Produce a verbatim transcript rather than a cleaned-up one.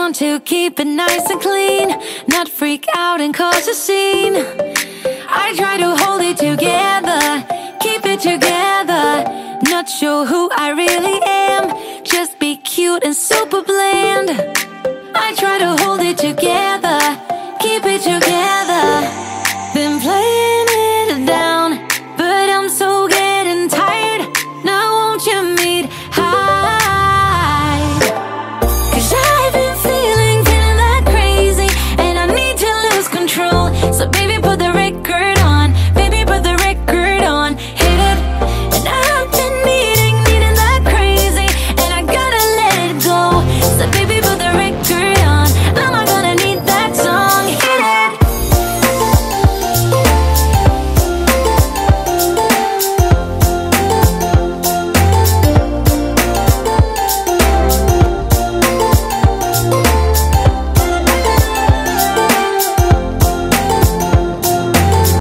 want to keep it nice and clean, not freak out and cause a scene. I try to hold it together, keep it together. Not sure who I really am, just be cute and super bland.